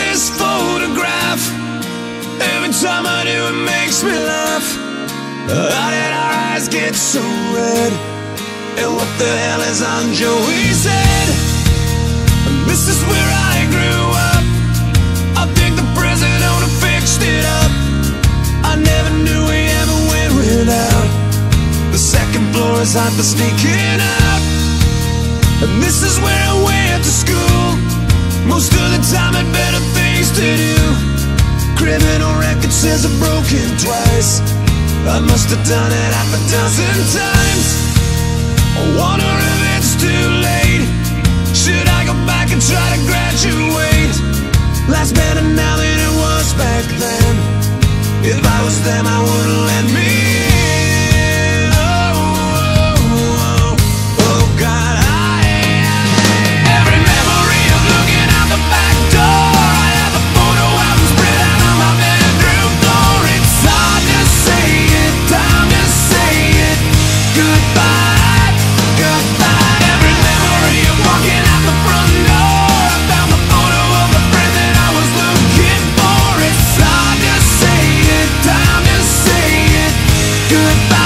this photograph. Every time I do, it makes me laugh. How did our eyes get so red? And what the hell is on Joey's head? And this is where I grew up. I think the president fixed it up. I never knew we ever went without. The second floor is hot for sneaking out. And this is where I went to school. Most of the time had better things to do. Criminal record says I've broken twice. I must have done it half a dozen times. I wonder if it's too late. Should I go back and try to graduate? Life's better now than it was back then. If I was them, I wouldn't let me in. Oh God, every memory of looking out the back door. I have a photo album spread out on my bedroom floor. It's hard to say it, time to say it. Goodbye, goodbye. Every memory of walking out the front door. I found the photo of the friend that I was looking for. It's hard to say it, time to say it. Goodbye.